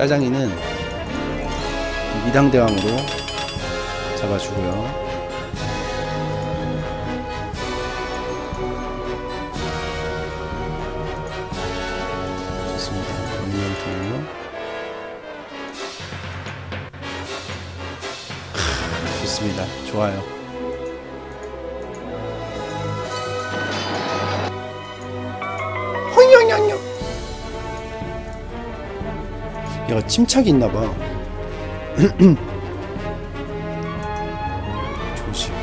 짜장이는 미당대왕으로 잡아주고요. 좋습니다. 운명통로 좋습니다. 좋아요. 허이냥냥냥. 얘가 침착이 있나봐. 조심.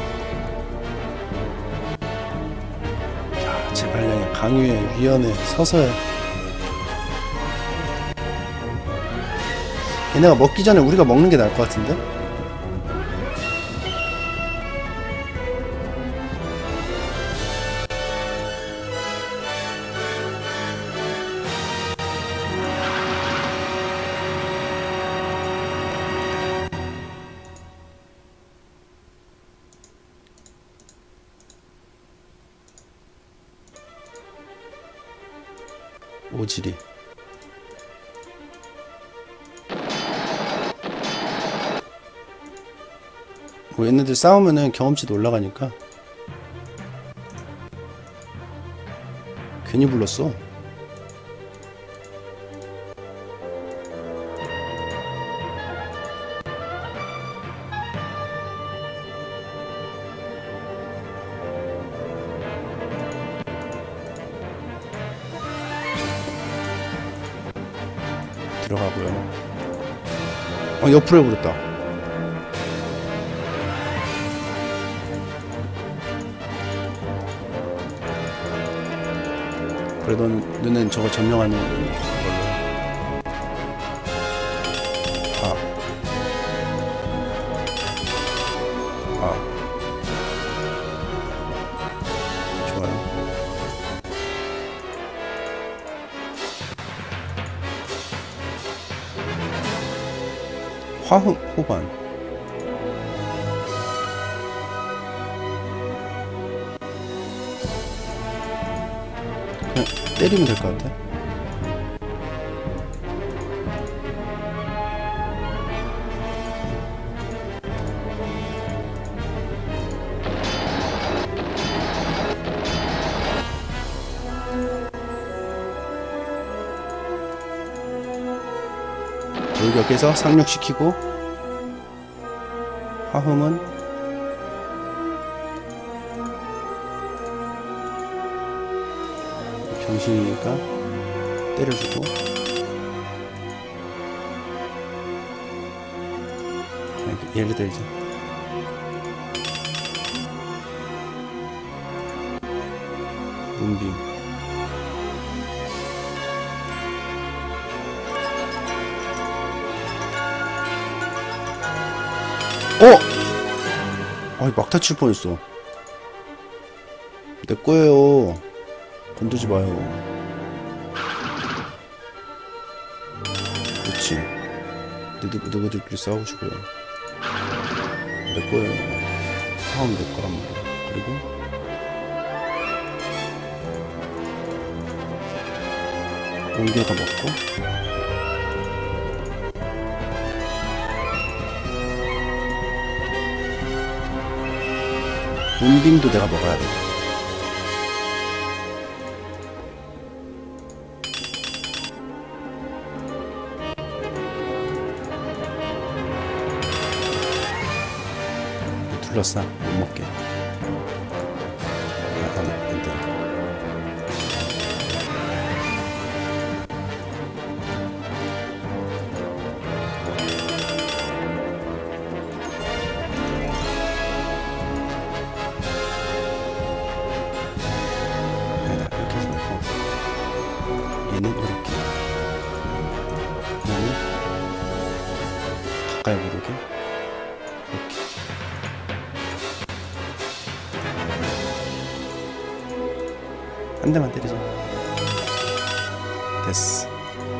야, 제발 그냥 강유의 위원회 서서해. 얘네가 먹기 전에 우리가 먹는 게 나을 것 같은데? 오지리. 뭐 얘네들 싸우면은 경험치도 올라가니까. 괜히 불렀어. 들어가고요. 옆으로 해버렸다. 그래도 너는 저거 점령하는 걸로. 좋아요. 화흥 호반. 그냥 때리면 될 것 같아. 돌격해서 상륙시키고, 화흥은 병신이니까 때려주고, 얘를 때리자. 문빙. 아이, 막타 칠 뻔했어. 내 거예요. 건들지 마요. 그렇지. 너희들끼리 싸우고 싶어요. 내 거예요. 싸우면 내 거란 말이야. 그리고 옹개가 먹고, 문빙도 내가 먹어야 돼. 둘러싸. 못 먹게. 안 돼. 얘는 이렇게, 얘는 가까이 못 오게 이렇게. 한 대만 때리자. 됐어.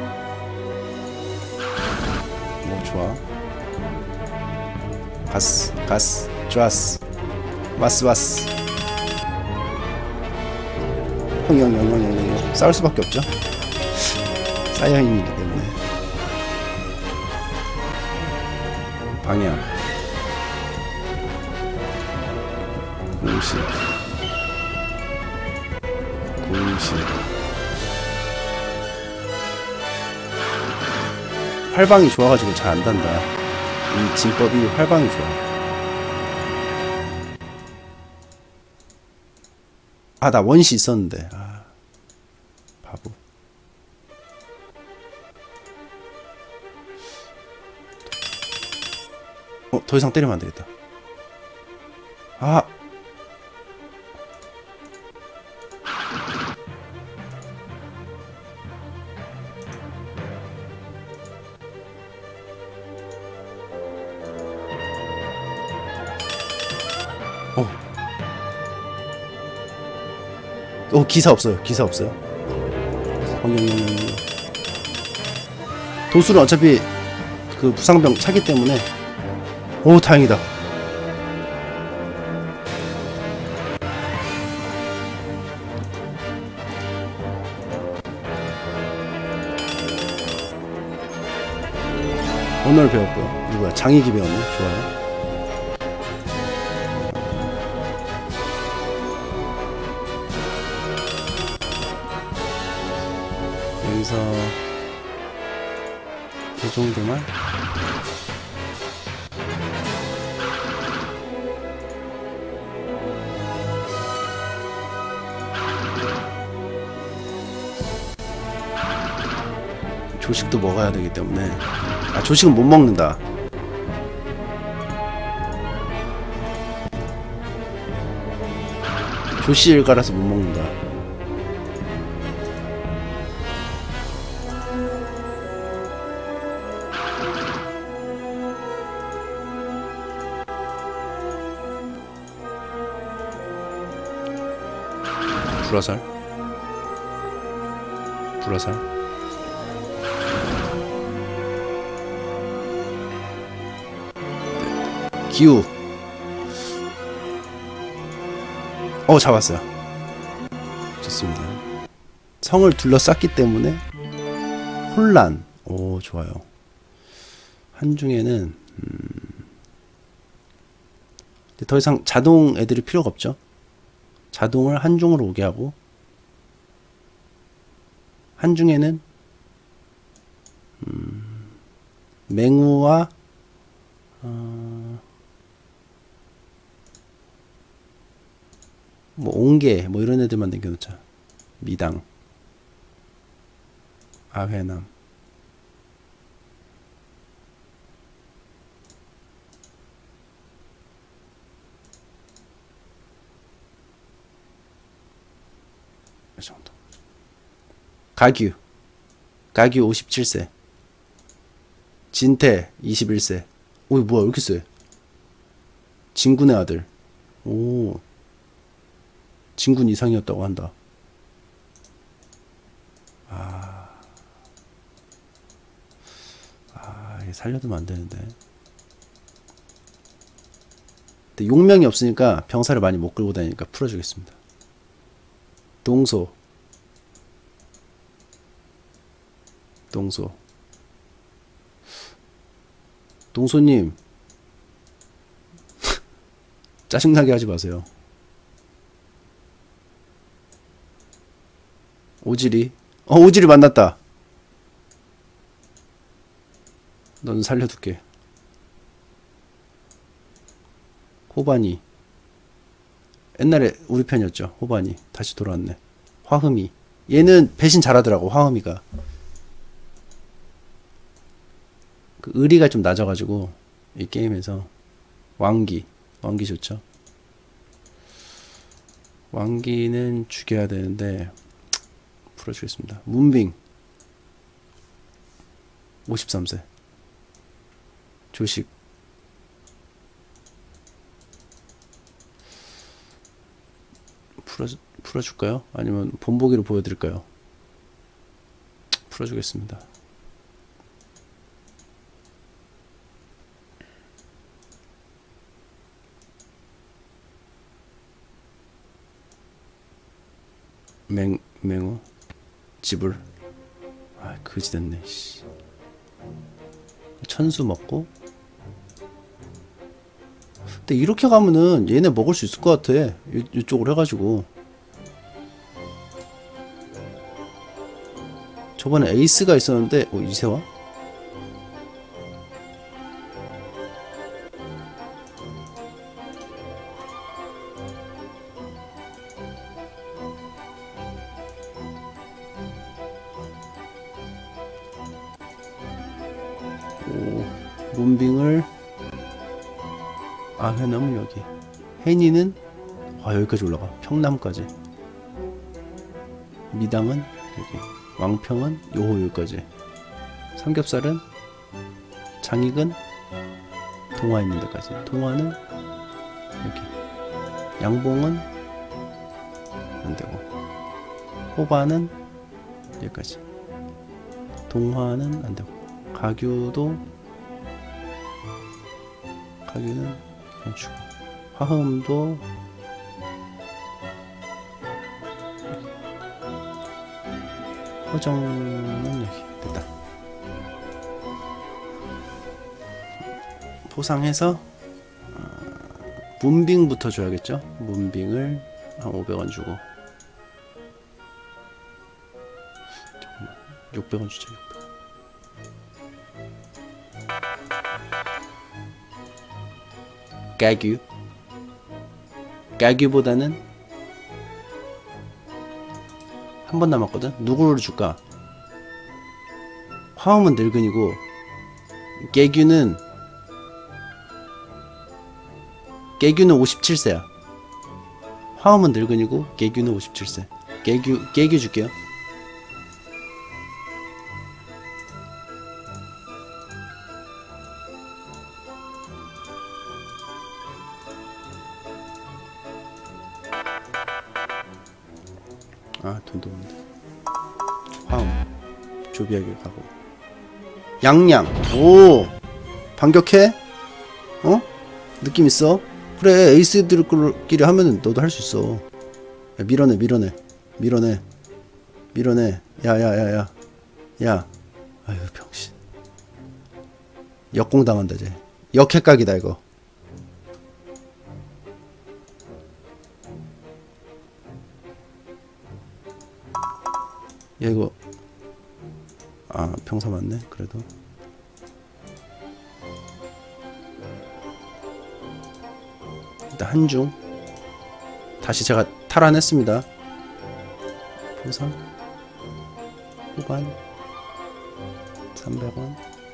오, 좋아. 가스 좋았어. 왔어. 싸울 수밖에 없죠. 사이언이기 때문에. 방향 공식 활방이 좋아가지고 잘 안 단다. 이 진법이 활방이 좋아. 아, 나 원시 있었는데. 아, 바보. 더 이상 때리면 안 되겠다. 아. 기사 없어요. 기사 없어요. 도수는 어차피 그 부상병 차기 때문에. 오, 다행이다. 언어를 배웠고요. 누구야? 장희기 배웠네. 좋아요. 여기서 이 정도만. 조식도 먹어야 되기 때문에. 아, 조식은 못 먹는다. 조씨일가라서 못 먹는다. 불화살 기우. 잡았어요. 좋습니다. 성을 둘러쌌기 때문에 혼란. 오, 좋아요. 한중에는 더 이상 자동 애들이 필요가 없죠. 자동을 한중으로 오게 하고, 한중에는 맹우와 뭐 옹계 뭐 이런 애들만 남겨놓자. 미당, 아회남. 이 정도. 가규 57세. 진태 21세. 오, 뭐야, 왜 이렇게 세? 진군의 아들. 오, 진군 이상이었다고 한다. 이게 살려두면 안 되는데. 근데 용명이 없으니까 병사를 많이 못 끌고 다니니까 풀어주겠습니다. 동소. 동소님. 짜증나게 하지 마세요. 오지리. 오지리 만났다. 넌 살려둘게. 호반이. 옛날에 우리 편이었죠. 호반이 다시 돌아왔네. 화흠이. 얘는 배신 잘하더라고. 화흠이가. 그 의리가 좀 낮아가지고 이 게임에서. 왕기 좋죠. 왕기는 죽여야 되는데 풀어주겠습니다. 문빙 53세. 조식. 풀어줄까요? 아니면 본보기로 보여드릴까요? 풀어주겠습니다. 맹우 지불. 그지 됐네. 천수 먹고 근데 이렇게 가면은 얘네 먹을 수 있을 것 같아. 이쪽으로 해가지고. 저번에 에이스가 있었는데 이세와? 문빙을 회남은 여기, 해니는 여기까지 올라가. 평남까지. 미당은 여기, 왕평은 여기까지. 삼겹살은 장익은 동화 있는 데까지. 동화는 여기. 양봉은 안되고, 호반은 여기까지. 동화는 안되고, 가규는 그냥 주고, 화흠도 허정은 여기. 됐다. 포상해서 문빙부터 줘야겠죠. 문빙을 한 500원 주고, 600원 주자. 600원. 가규보다는 한 번 남았거든. 누구를 줄까? 화음은 늙은이고, 깨규는 57세야. 화음은 늙은이고 깨규는 57세. 깨규 줄게요. 돈도 없는데. 화음 조비하게 가고. 양양. 오, 반격해? 느낌 있어? 그래, 에이스들끼리 하면은 너도 할 수 있어. 야, 밀어내. 야. 아유, 병신. 역공당한다, 쟤. 역핵각이다, 이거. 야, 이거. 병사 맞네, 그래도. 일단 한중. 다시 제가 탈환했습니다. 포상. 후반. 300원.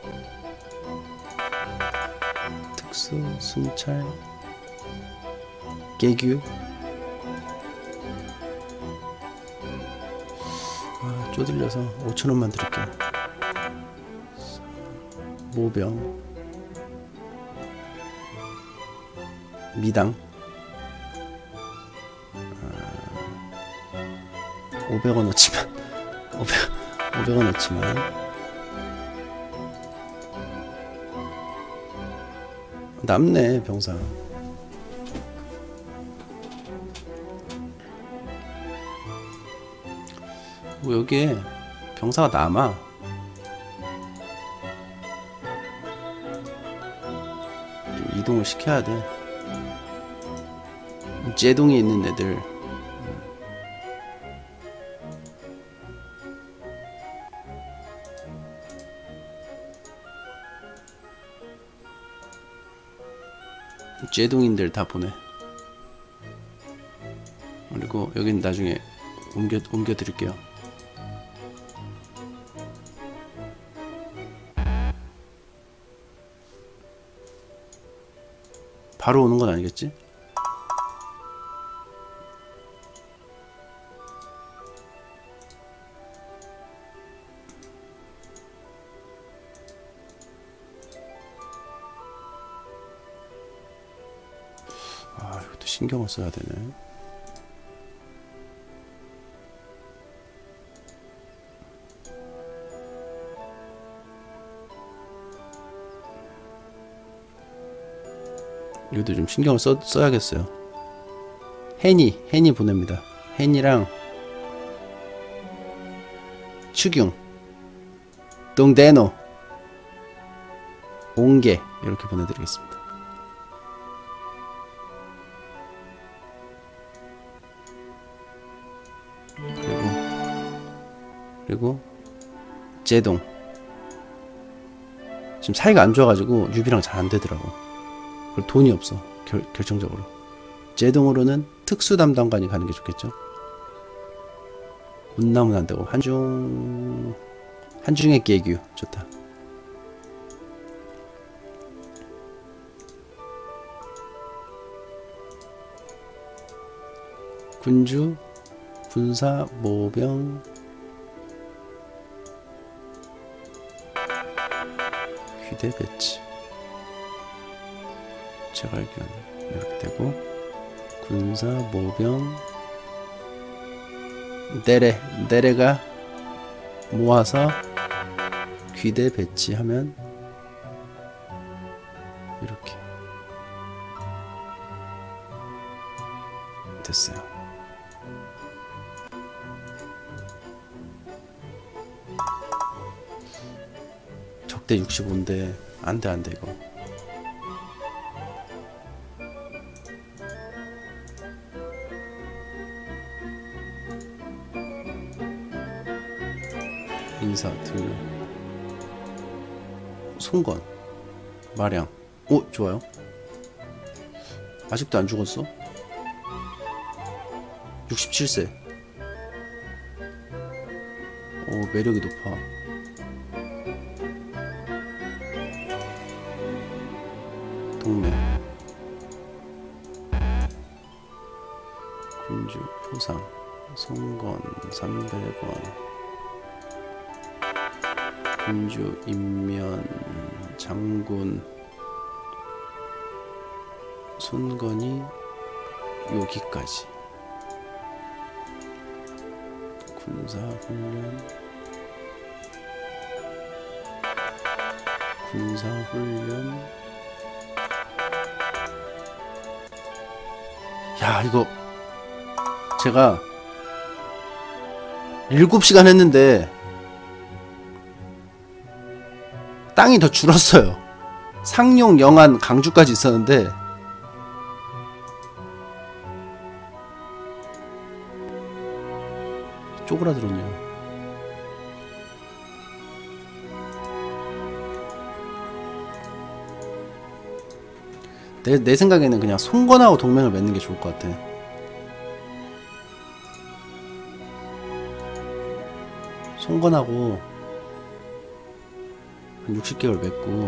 특수, 순찰. 개규. 쪼들려서 5,000원만 드릴게요. 모병. 미당. 500원 넣지만 500원 넣지만 남네, 병사. 여기에 병사가 남아. 좀 이동을 시켜야 돼. 제동이 있는 애들. 제동인들 다 보내. 그리고 여긴 나중에 옮겨 드릴게요. 바로 오는 건 아니겠지? 이것도 신경을 써야 되네. 이것도 좀 신경을 써야겠어요. 해니 보냅니다. 해니랑 추경, 동대노, 옹계 이렇게 보내드리겠습니다. 그리고 제동. 지금 사이가 안 좋아가지고 유비랑 잘 안 되더라고. 그리고 돈이 없어. 결정적으로. 제동으로는 특수 담당관이 가는 게 좋겠죠. 운남은 안 되고 한중의 계규 좋다. 군주, 군사, 모병, 귀대 배치, 제갈견 이렇게 되고 군사, 모병, 내래가 모아서 귀대 배치하면 이렇게 됐어요. 적대 65인데 안돼 이거. 인사 들 송건 마량. 오 좋아요. 아직도 안 죽었어? 67세. 오 매력이 높아. 동네 군주 포상 송건 300원 군주 인면 장군 손건이 여기까지. 군사훈련 야 이거 제가 7시간 했는데 땅이 더 줄었어요. 상용, 영안, 강주까지 있었는데 쪼그라들었네요. 내 생각에는 그냥 송건하고 동맹을 맺는 게 좋을 것 같아. 송건하고 한 60개월 맺고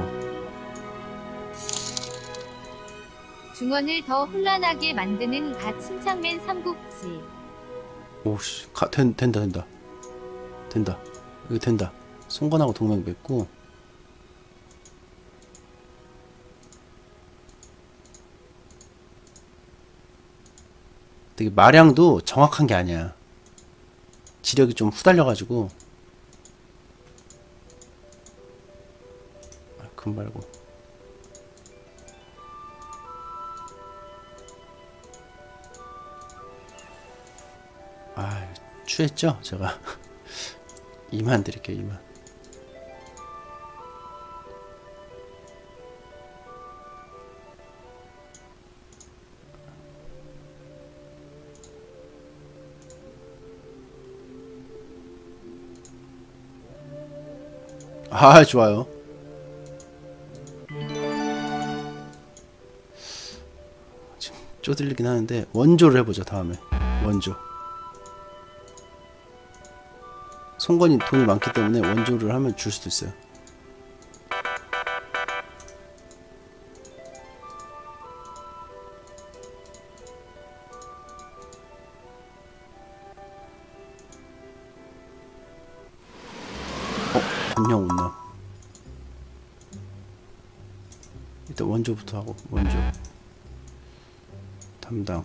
중원을 더 혼란하게 만드는 가 침착맨 삼국지. 오씨 된다 이거 된다. 송건하고 동맹 맺고 되게 마량도 정확한 게 아니야. 지력이 좀 후달려가지고. 금 말고 아 취했죠 제가. 2만 드릴게요. 2만. 아 좋아요. 지금 쪼들리긴 하는데 원조를 해보죠. 다음에 원조. 송건이 돈이 많기 때문에 원조를 하면 줄 수도 있어요. 안녕 온나. 일단 원조부터 하고. 원조 담당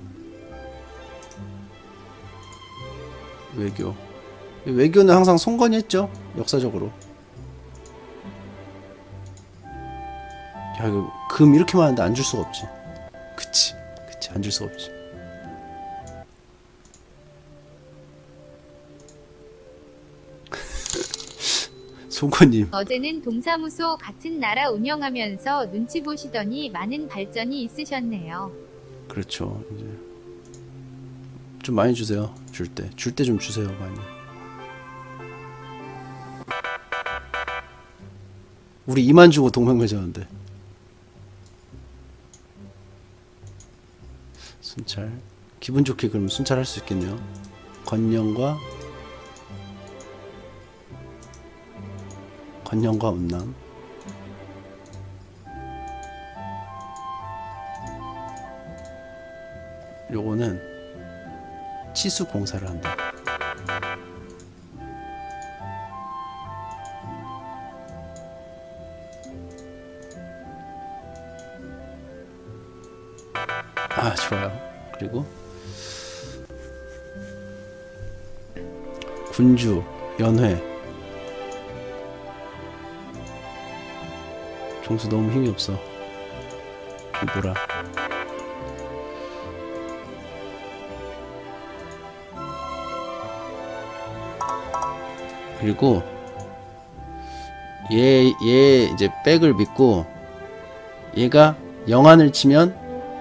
외교. 외교는 항상 송건이 했죠 역사적으로. 야 이거 금 이렇게 많은데 안 줄 수가 없지. 그치 안 줄 수가 없지. 송건님 어제는 동사무소 같은 나라 운영하면서 눈치 보시더니 많은 발전이 있으셨네요. 그렇죠. 이제 좀 많이 주세요. 줄 때 좀 주세요 많이. 우리 2만 주고 동맹 맺었는데. 순찰. 기분 좋게 그럼 순찰할 수 있겠네요. 건영과 운남. 요거는 치수 공사를 한다. 아, 좋아요. 그리고 군주, 연회. 종수 너무 힘이 없어. 뭐라. 그리고 얘 이제 백을 믿고 얘가 영안을 치면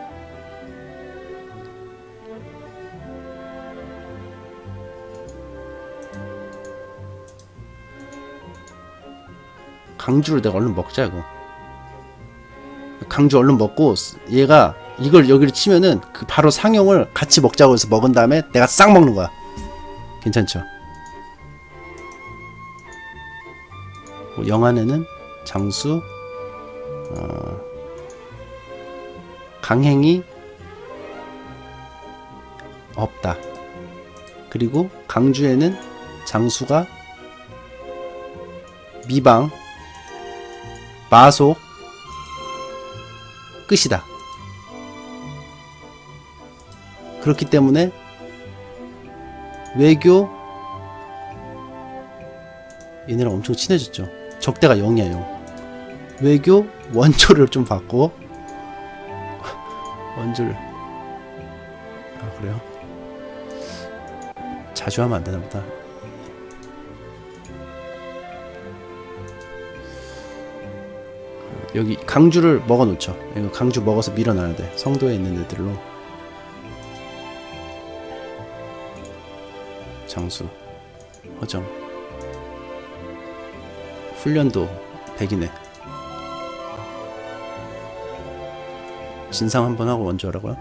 강주를 내가 얼른 먹자. 이거 강주 얼른 먹고 얘가 이걸 여기를 치면은 그 바로 상용을 같이 먹자고 해서 먹은 다음에 내가 싹 먹는 거야. 괜찮죠? 영안에는 장수, 강행이 없다. 그리고 강주에는 장수가 미방, 마속, 끝이다. 그렇기 때문에 외교, 얘네랑 엄청 친해졌죠. 적대가 0이야 0. 외교 원조를 좀 받고 원조를, 아 그래요? 자주 하면 안 되나 보다. 여기 강주를 먹어 놓죠. 이거 강주 먹어서 밀어놔야 돼. 성도에 있는 애들로. 장수, 허정, 훈련도 100이네. 진상 한번 하고 원조 하라고요?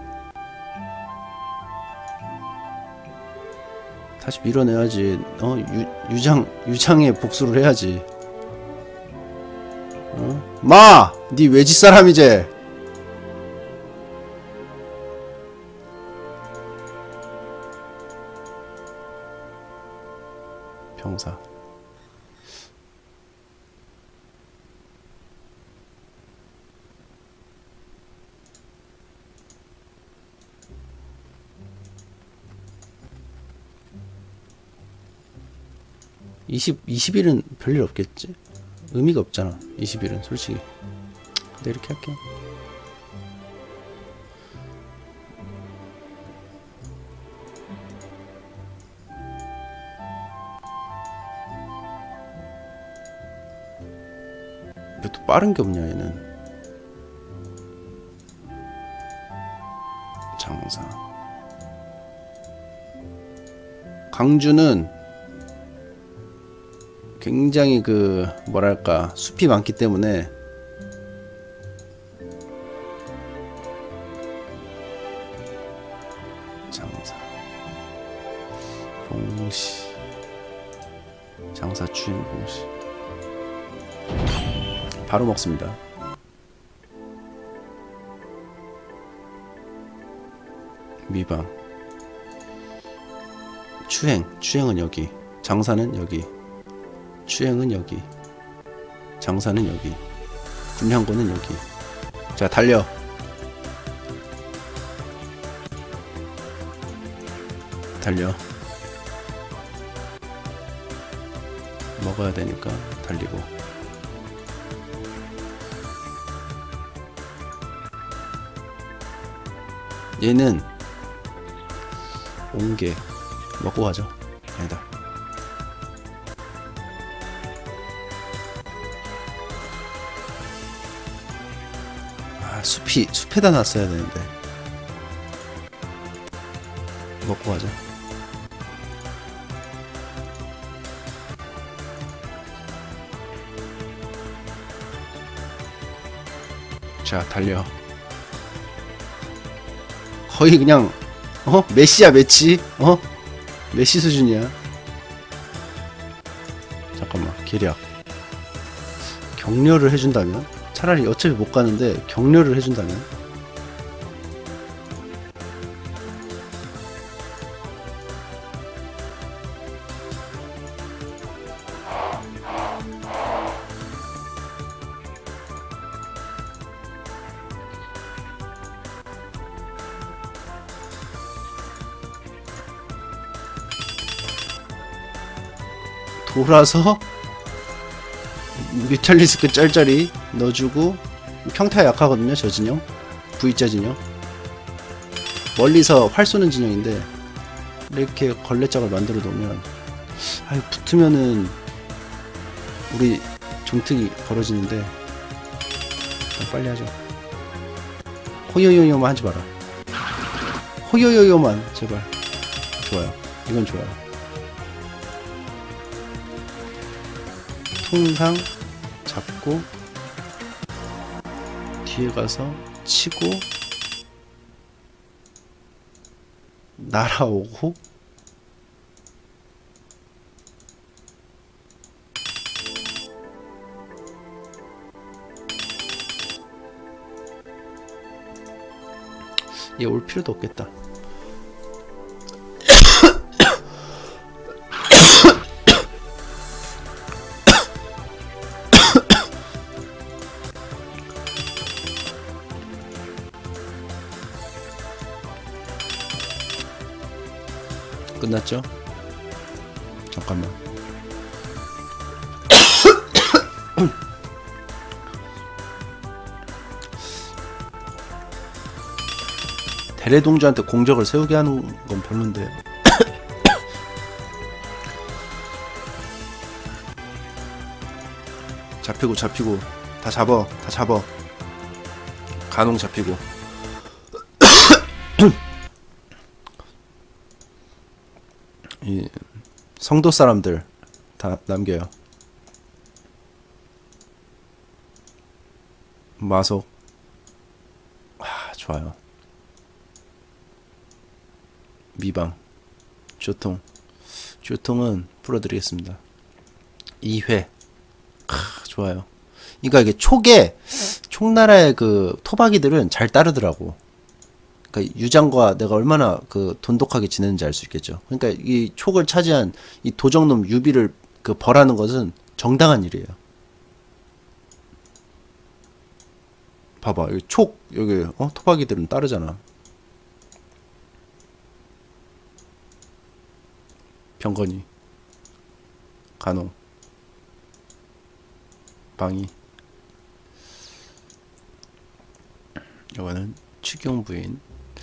다시 밀어내야지. 유장의 복수를 해야지. 마! 니 외지 사람이제? 병사. 이십 20일은 별일 없겠지? 의미가 없잖아. 20일은 솔직히. 근데 이렇게 할게. 왜 또 빠른 게 없냐 얘는. 장사. 강주는 굉장히 그 뭐랄까 숲이 많기 때문에 장사, 봉시, 장사 주인 봉시 바로 먹습니다. 미방, 추행은 여기, 장사는 여기, 추행은 여기, 장사는 여기, 군량고는 여기. 자, 달려. 달려. 먹어야 되니까 달리고. 얘는 옹개 먹고 가죠. 아니다. 아, 숲에다 놨어야 되는데. 먹고 가죠. 자, 달려. 거의 그냥 메시야, 메시. 메시 수준이야. 잠깐만, 계략. 격려를 해준다면? 차라리 어차피 못 가는데 격려를 해준다면? 돌아서 뮤탈리스크 짤짤이 넣어주고, 평타 약하거든요 저 진영. V자 진영. 멀리서 활 쏘는 진영인데 이렇게 걸레짝을 만들어 놓으면 붙으면은 우리 종특이 벌어지는데 일단 빨리 하죠. 호요요요만 하지 마라. 호요요요만 제발. 좋아요. 이건 좋아요. 통상 잡고 뒤에 가서 치고 날아오고 얘 올 필요도 없겠다. 끝났죠? 잠깐만. 대래동주한테 공적을 세우게 하는 건 별론데. 잡히고 다 잡어. 간홍 잡히고. 이 성도 사람들 다 남겨요. 마속. 좋아요. 미방. 조통은 풀어드리겠습니다. 2회. 좋아요. 그러니까 이게 촉나라의 그 토박이들은 잘 따르더라고. 그러니까 유장과 내가 얼마나 그 돈독하게 지내는지 알 수 있겠죠. 그러니까 이 촉을 차지한 이 도적놈 유비를 그 벌하는 것은 정당한 일이에요. 봐봐, 여기 여기 토박이들은 따르잖아. 병건이, 간호, 방이. 이거는 추경부인,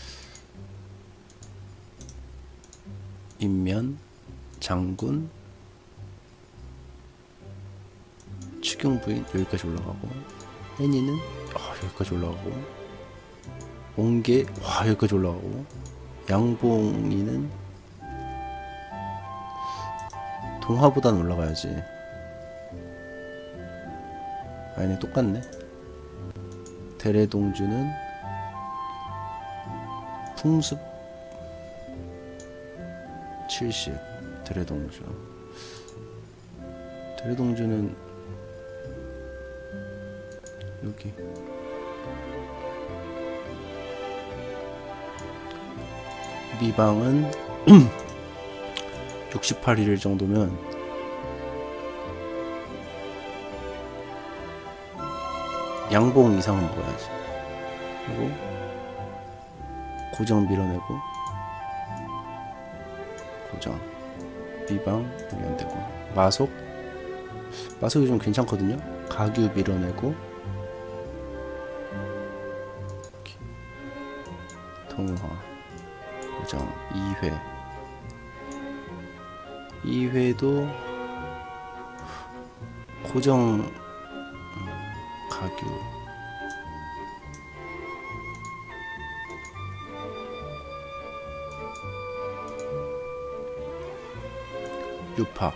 인면, 장군, 추경부인 여기까지 올라가고, 해니는 여기까지 올라가고, 옹계 여기까지 올라가고, 양봉이는 동화보단 올라가야지. 아니네, 똑같네. 대래동주는 풍습 70. 대래동주는 여기. 미방은 68일 정도면 양봉 이상은 먹어야지. 그리고 고정 밀어내고, 고정 미방 여기 안되고, 마속이 좀 괜찮거든요. 가규 밀어내고, 통화 고정 2회도 고정 가규 유파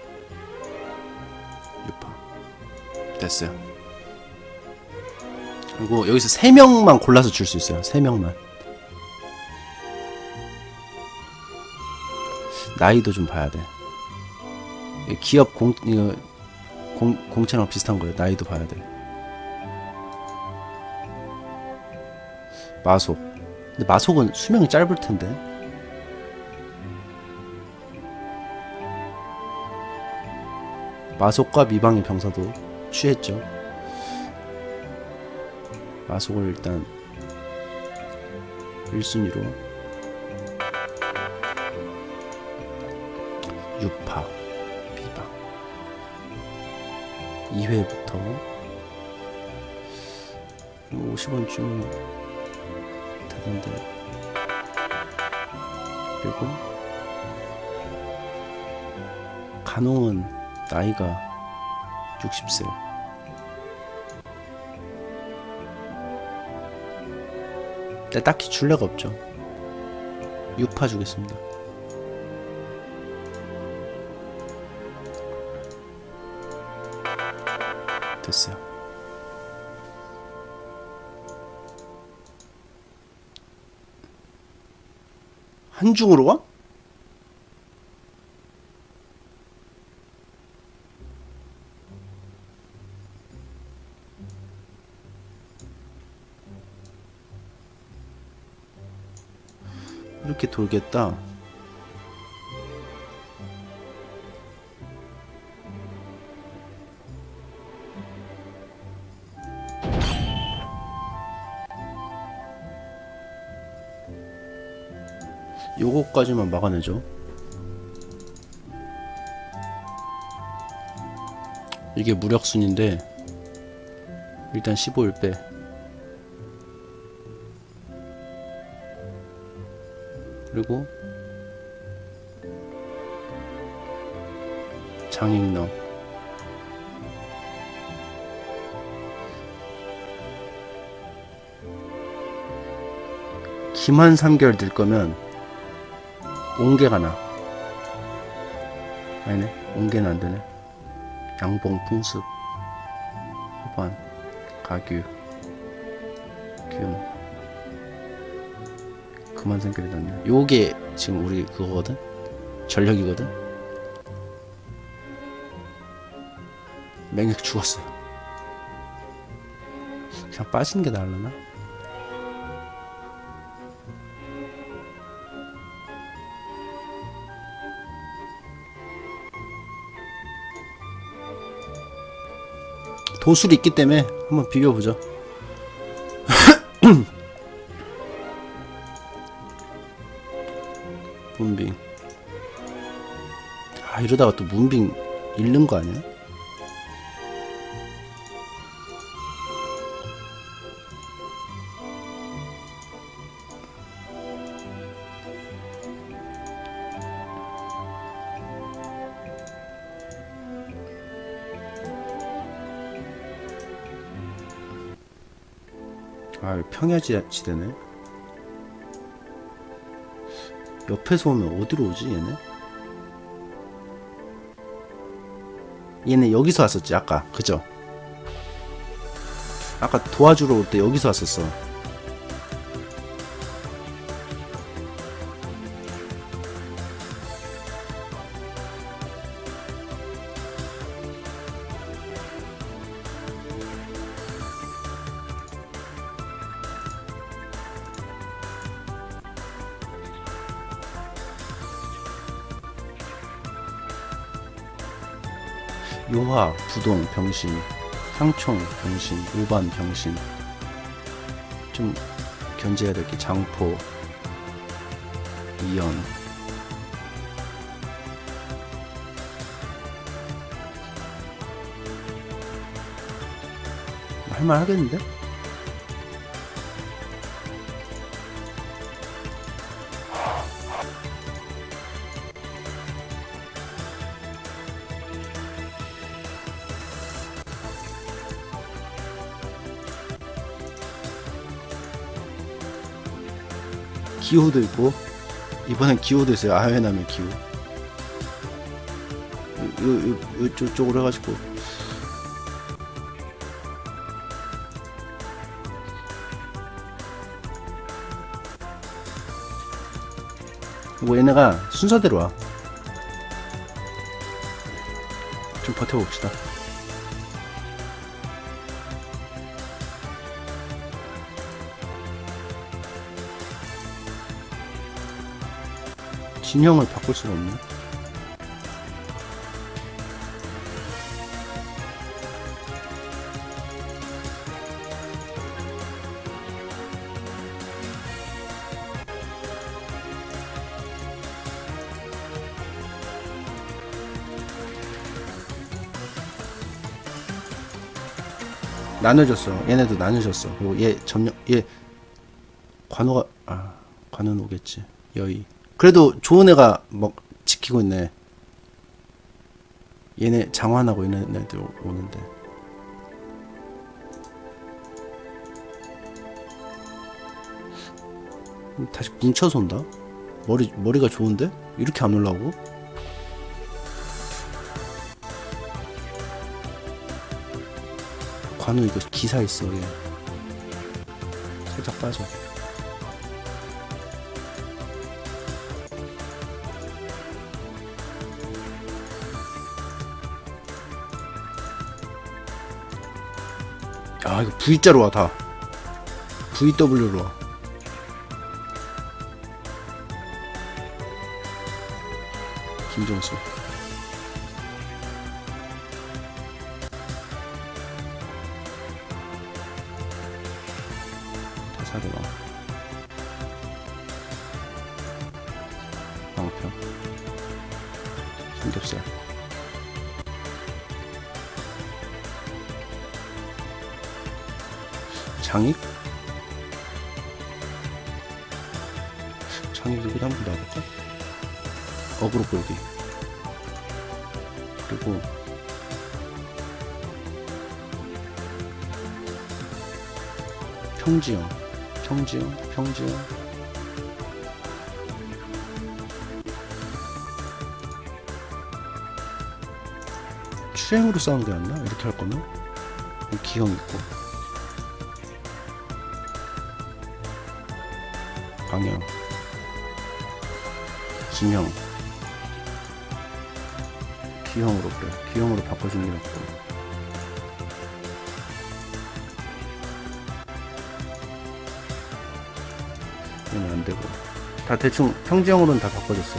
됐어요. 그리고 여기서 3명만 골라서 줄 수 있어요. 3명만. 나이도 좀 봐야 돼. 기업 공채랑 비슷한 거예요. 나이도 봐야 돼. 마속. 근데 마속은 수명이 짧을 텐데. 마속과 미방의 병사도 취했죠. 마속을 일단 1순위로 유파 비방 2회부터 50원쯤 되는데, 그리고 간홍은 나이가 60세. 근데 딱히 줄레가 없죠. 유파 주겠습니다. 됐어요. 한중으로 와? 이렇게 돌겠다. 요거까지만 막아내죠. 이게 무력순인데 일단 15일 빼. 그리고 장익령 기만 3개월 들 거면 옹계가 나. 아니네, 옹계는 안되네. 양봉, 풍습, 호반, 가규, 균. 그만 3개월이 났네. 요게 지금 우리 그거거든? 전력이거든? 맹약 죽었어요. 그냥 빠지는 게 나을라나? 도술이 있기 때문에 한번 비벼보죠. 문빙. 아, 이러다가 또 문빙 잃는 거 아니야? 아, 평야지대네. 옆에서 오면 어디로 오지 얘네? 얘네 여기서 왔었지 아까. 그죠? 아까 도와주러 올 때 여기서 왔었어. 요하, 부동, 병신, 상총, 병신, 오반, 병신. 좀 견제해야 될 게 장포, 이연. 할만 하겠는데? 기호도 있고, 이번엔 기호도 있어요. 아회남의 기호. 이쪽으로 해가지고 그리고 얘네가 순서대로 와. 좀 버텨봅시다. 진영을 바꿀 수가 없네. 나눠졌어. 얘네도 나눠졌어. 그리고 얘 점령, 얘 관우가, 관우는 오겠지. 여의. 그래도 좋은 애가 뭐 지키고 있네. 얘네 장환하고 있는 애들 오는데. 다시 뭉쳐서 온다. 머리가 좋은데? 이렇게 안 올라오고? 관우 이거 기사 있어. 얘. 살짝 빠져. 야, 이거 V자로 와, 다. VW로 와. 김정수. 대사대 와. 방어평. 삼겹살. 장익? 장익 여기다 한번 놔볼까? 어그로 끌기. 그리고 평지형. 추행으로 싸우는 게 낫나? 이렇게 할 거면? 기형 있고. 강형, 김형, 기형으로 그래. 기형으로 바꿔주는 게 낫고. 이건 안 되고. 다 대충 평지형으로는 다 바꿔줬어요.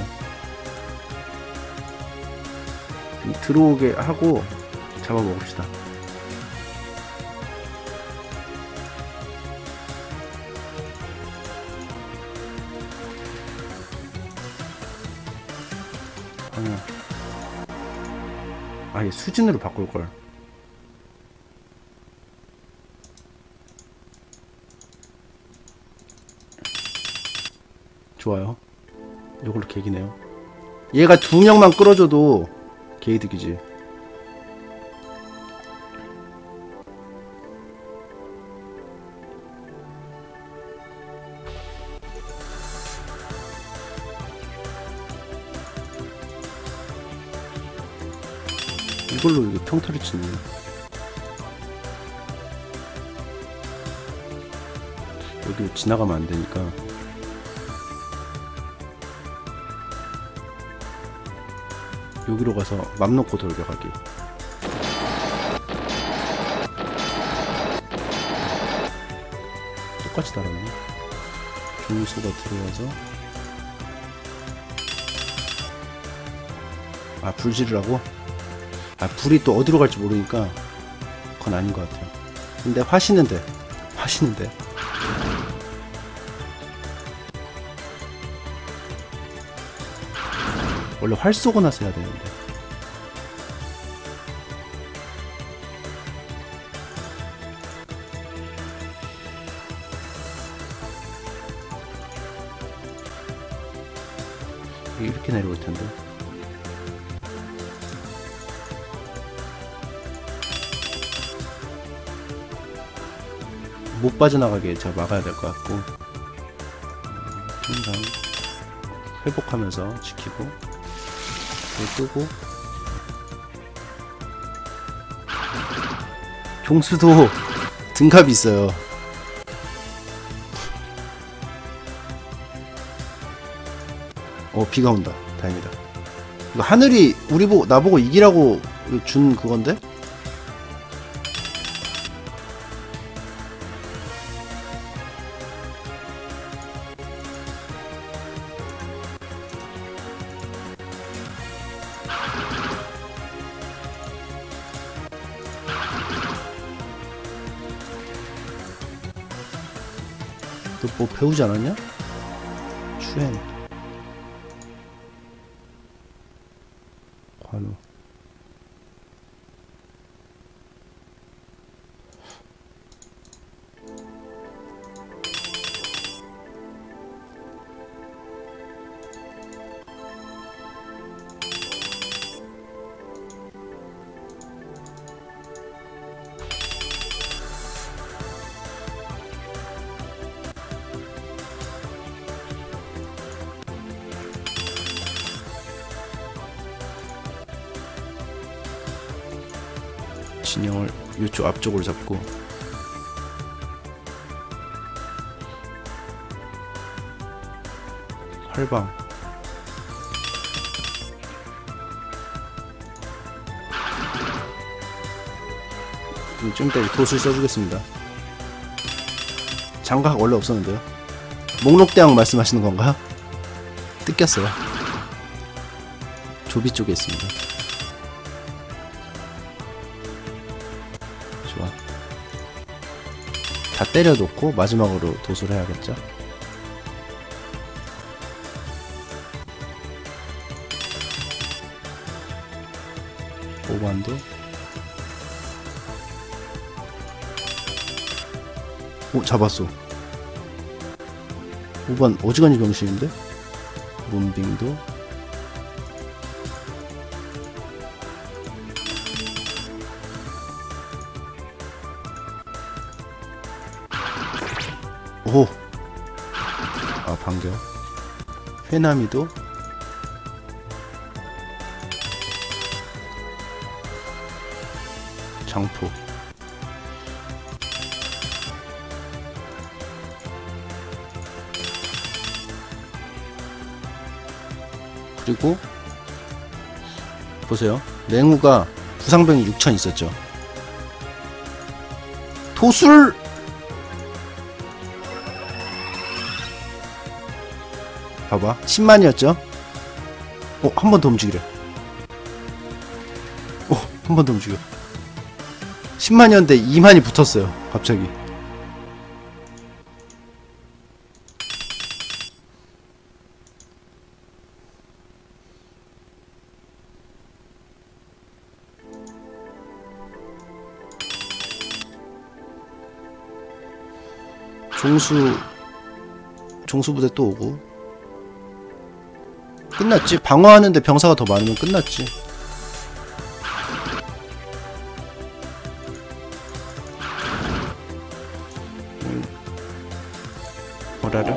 좀 들어오게 하고 잡아먹읍시다. 아예 수진으로 바꿀걸. 좋아요. 이걸로 개기네요. 얘가 2명만 끌어줘도 개이득이지. 이걸로 이게 평타를 치네. 여기 지나가면 안 되니까. 여기로 가서 맘 놓고 돌려가기. 똑같이 달았네. 중수가 들어와서 불지를 하고. 불이 또 어디로 갈지 모르니까 그건 아닌 것 같아요. 근데 화시는 돼. 원래 활 쏘고 나서 해야 되는데. 이렇게 내려올 텐데. 못 빠져나가게 제가 막아야 될 것 같고. 항상 회복하면서 지키고. 끄고. 종수도 등갑이 있어요. 비가 온다. 다행이다. 이거 하늘이 나보고 이기라고 준 그건데? 너 뭐 배우지 않았냐? 추행 관우 진영을 이쪽 앞쪽으로 잡고 활방 좀 이따 돛을 써주겠습니다. 장각 원래 없었는데요. 목록대왕 말씀하시는 건가요? 뜯겼어요. 조비 쪽에 있습니다. 좋아. 다 때려놓고 마지막으로 도수를 해야겠죠? 오반도 오 잡았어. 5번 어지간히 병신인데? 문빙도 오! 아 반겨. 회남이도 장포 그리고 보세요. 맹우가 부상병이 6,000 있었죠. 도술! 봐봐. 10만이었죠? 한 번 더 움직이래. 한 번 더 움직여. 10만이었는데 2만이 붙었어요. 갑자기. 종수부대 또 오고 끝났지. 방어하는데 병사가 더 많으면 끝났지. 뭐라려?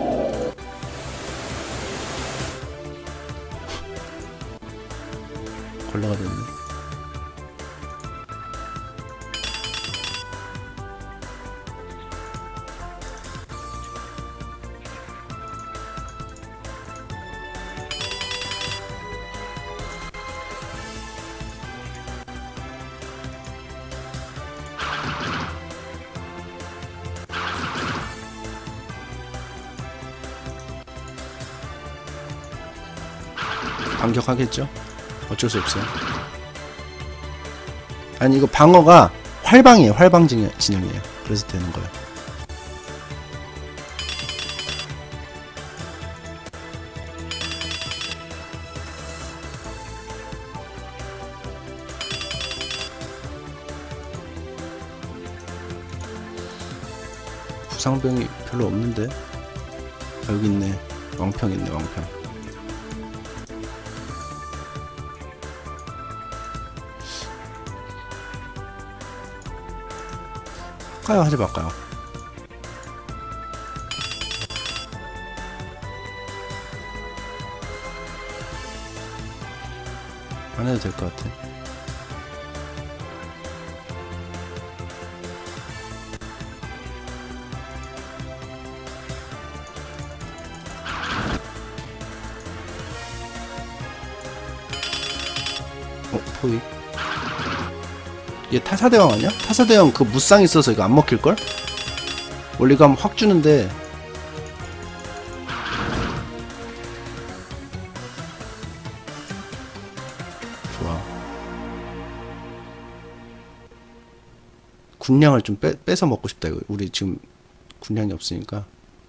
걸러가 됐네. 반격하겠죠? 어쩔 수 없어요. 아니 이거 방어가 활방이에요. 활방 진영이에요. 그래서 되는 거예요. 부상병이 별로 없는데? 아, 여기 있네. 왕평 있네. 왕평. 할까요? 하지 말까요? 안 해도 될 것 같아. 포위. 얘 타사대왕 아니야? 타사대왕 그 무쌍 있어서 이거 안 먹힐걸? 원래 이거 하면 확 주는데. 좋아. 군량을 좀 뺏어 먹고 싶다 이거. 우리 지금 군량이 없으니까.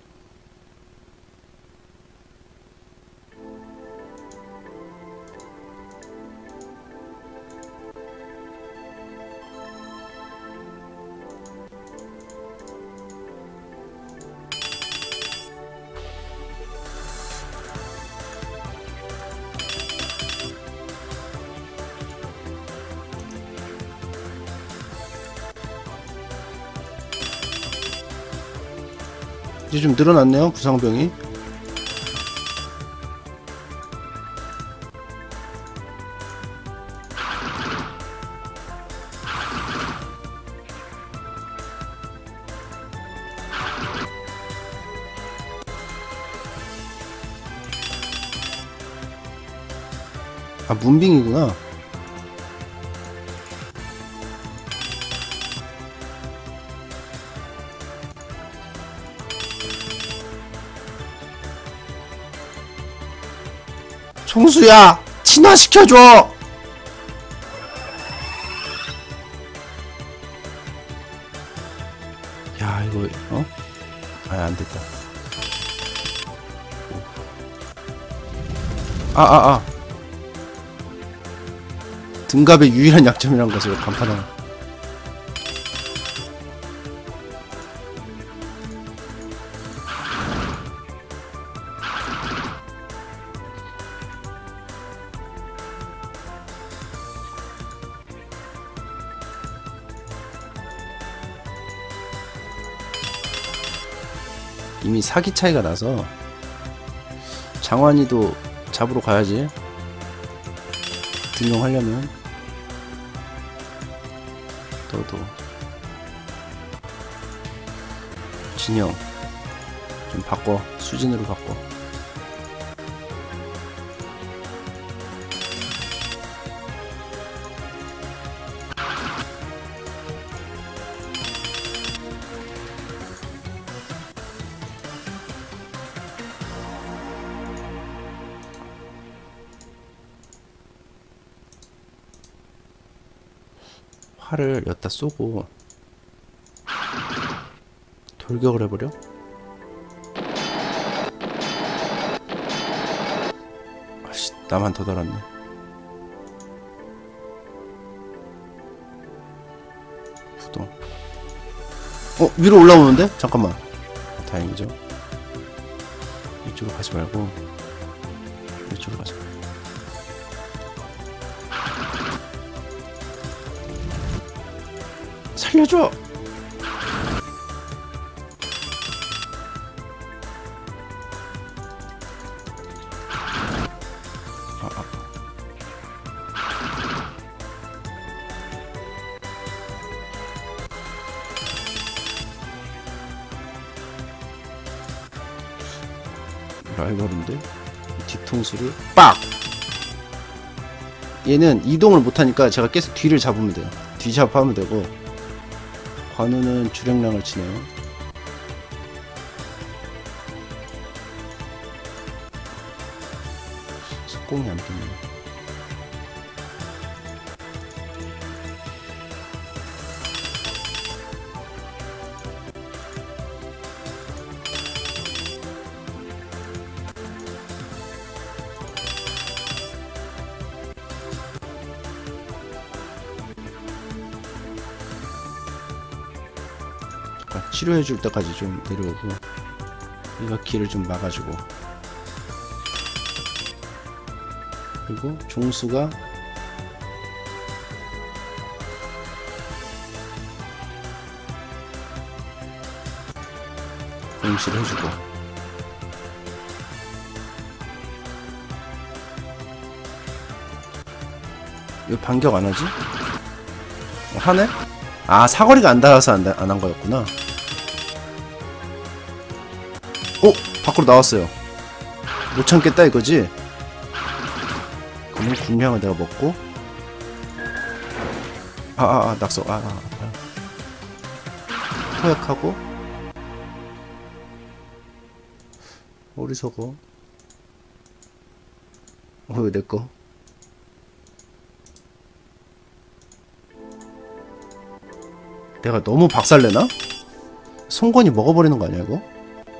이제 좀 늘어났네요, 부상병이. 아, 문빙이구나. 총수야, 친화시켜줘! 야, 이거, 아, 안 됐다. 등갑의 유일한 약점이란 것을 간판하나. 이미 사기 차이가 나서 장환이도 잡으러 가야지. 등용하려면 너도 진영 좀 바꿔. 수진으로 바꿔. 활을 여기다 쏘고 돌격을 해버려? 아씨, 나만 더 달았네. 부동. 위로 올라오는데? 잠깐만. 다행이죠. 이쪽으로 가지 말고 이쪽으로 가자. 살려줘! 라이벌인데? 뒤통수를 빡! 얘는 이동을 못하니까 제가 계속 뒤를 잡으면 돼요. 뒤잡하면 되고. 관우는 주력량을 치네요. 속공이 안 되네. 치료해줄 때까지 좀 내려오고, 얘가 길을 좀 막아주고, 그리고 종수가 공시를 해주고. 왜 반격 안 하지? 하네? 아, 사거리가 안 닿아서 안 한 거였구나. 밖으로 나왔어요. 못 참겠다 이거지? 그러면 군량을 내가 먹고 낙서. 아파요. 허약하고 어리석어. 왜 내꺼? 내가 너무 박살내나? 송건이 먹어버리는 거 아니야 이거?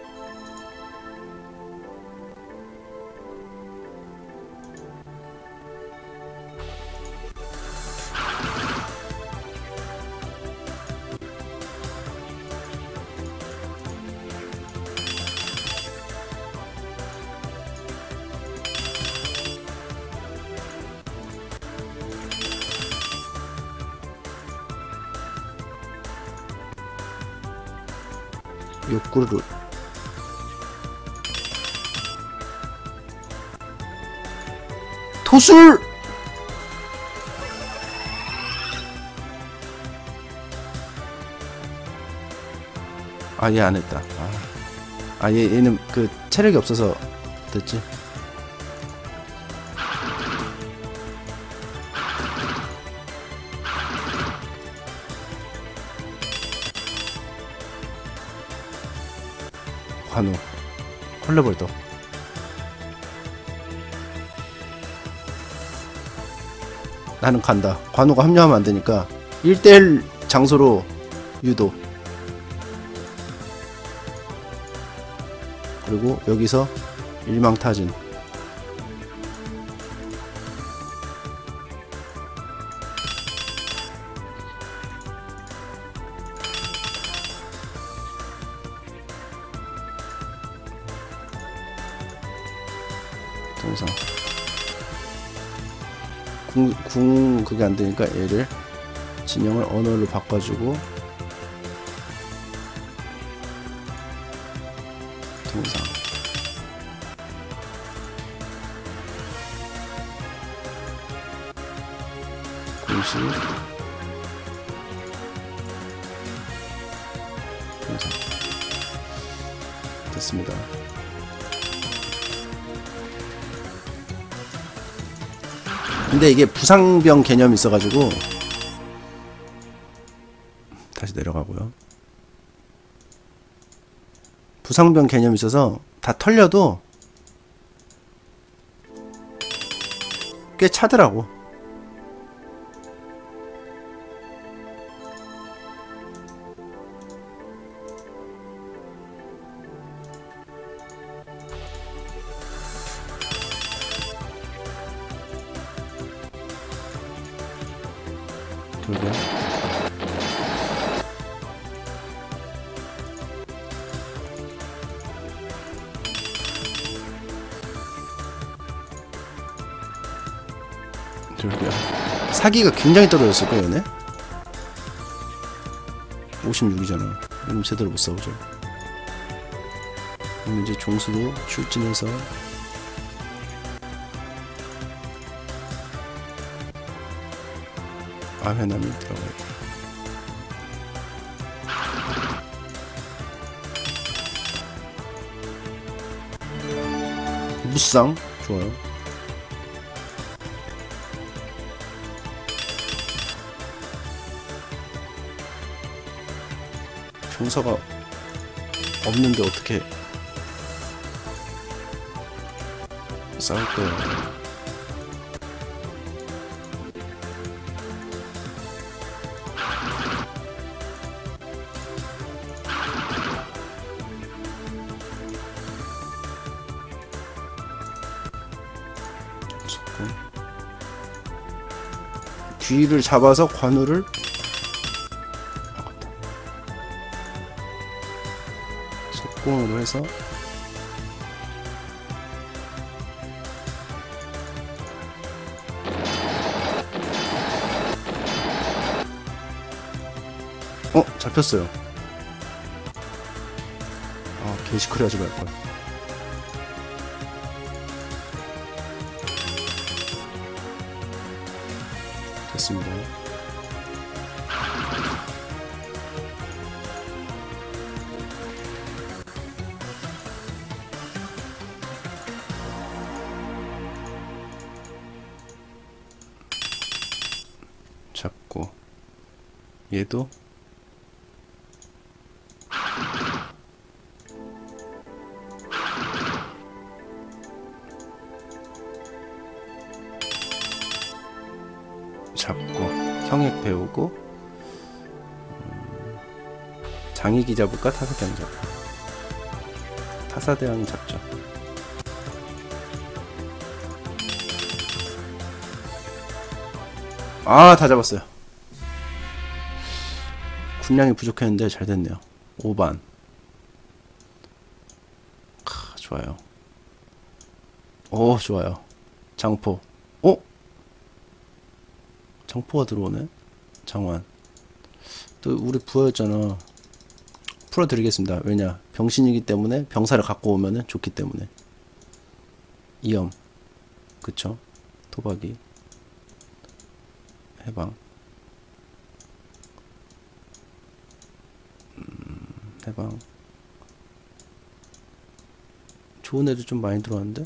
욕구를 토술! 얘 안했다. 얘는 그 체력이 없어서 됐지. 관우 컬레벌더. 나는 간다. 관우가 합류하면 안되니까 1대1 장소로 유도. 그리고 여기서 일망타진. 동상 궁 그게 안되니까 얘를 진영을 언어로 바꿔주고 동상 공시 동상 됐습니다. 근데 이게 부상병 개념이 있어가지고 다시 내려가고요. 부상병 개념이 있어서 다 털려도 꽤 차더라고. 돌려. 돌려. 사기가 굉장히 떨어졌을 거예요, 얘네. 56이잖아. 이러면 제대로 못 싸우죠. 그럼 이제 종수도 출진해서 회남이 들어가요. 무쌍 좋아요. 병사가 없는데 어떻게 싸울 거야. 뒤를 잡아서 관우를 속공으로 해서 잡혔어요. 게시크리 하지 말걸. 됐습니다. 잡고 얘도 잡고 형액 배우고 장익이 잡을까? 타사대왕 잡을까? 타사대왕 잡죠. 아, 다 잡았어요. 군량이 부족했는데 잘 됐네요. 5반. 좋아요. 오, 좋아요. 장포. 오? 장포가 들어오네? 장환. 또 우리 부하였잖아. 풀어드리겠습니다. 왜냐? 병신이기 때문에 병사를 갖고 오면은 좋기 때문에. 이염. 그쵸? 토박이. 해방. 해방. 좋은 애들 좀 많이 들어왔는데?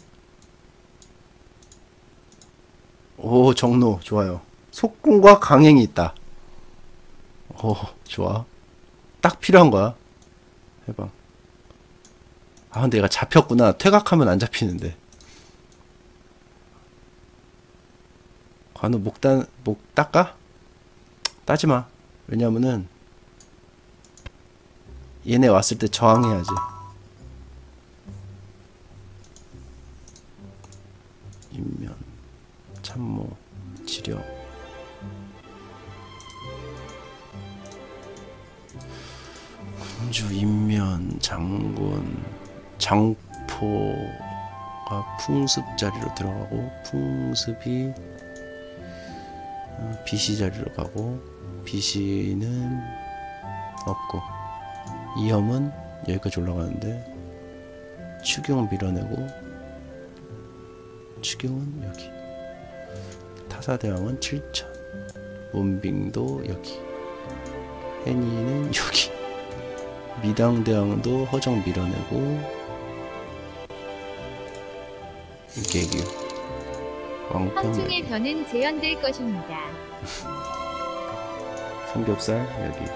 오, 정로. 좋아요. 속궁과 강행이 있다. 오, 좋아. 딱 필요한 거야. 해방. 아, 근데 얘가 잡혔구나. 퇴각하면 안 잡히는데. 관우 목 닦아? 따지마. 왜냐면은 얘네 왔을 때 저항해야지. 인면, 참모, 지력. 군주, 인면, 장군, 장포가 풍습 자리로 들어가고, 풍습이 비시 자리로 가고, 비시는 없고, 이염은 여기까지 올라가는데, 추경 밀어내고, 추경은 여기, 타사대왕은 7천, 문빙도 여기, 해니는 여기, 미당대왕도 허정 밀어내고, 개규, 왕평, 황충의 변은 재현될 것입니다. 삼겹살 여기,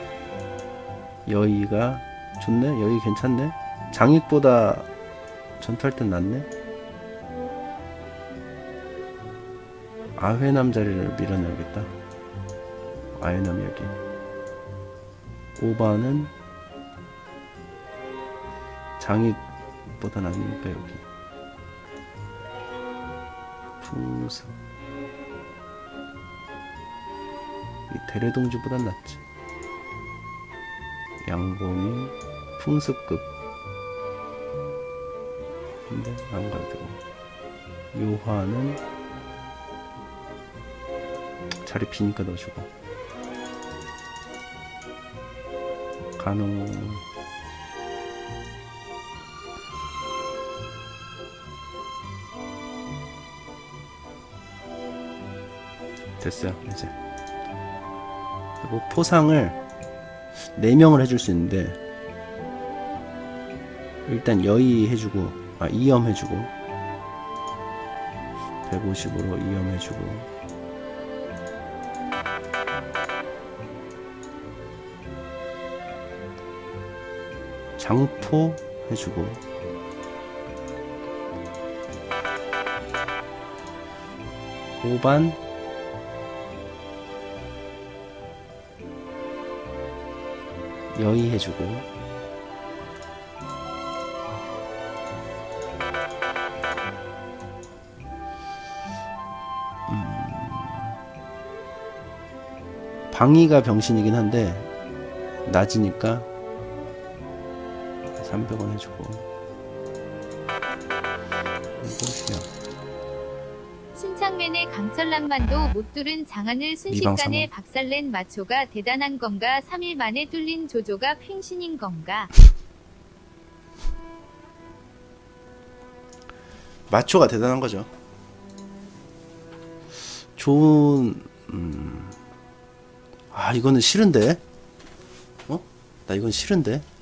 여의가 좋네. 여의 괜찮네. 장익보다 전투할 땐 낫네. 아회남 자리를 밀어내야겠다. 아회남 여기. 오반은 장익보다 낫니까 여기. 풍습. 이 대래동주보단 낫지. 양봉이 풍습급. 근데 안 가도 요화는 자리 비니까 넣어주고. 간홍 됐어요. 이제 그리고 포상을 4명을 해줄 수 있는데, 일단 여의 해주고, 이염 해주고, 150으로 이염 해주고, 장포 해주고, 오반 여의 해주고, 방위가 병신이긴 한데 낮으니까 300원 해주고, 이거 그냥 신창맨의 강철남만도 못 뚫은 장안을 순식간에 박살낸 마초가 대단한 건가? 3일 만에 뚫린 조조가 팽신인 건가? 마초가 대단한 거죠. 좋은 이거는 싫은데? 나 이건 싫은데?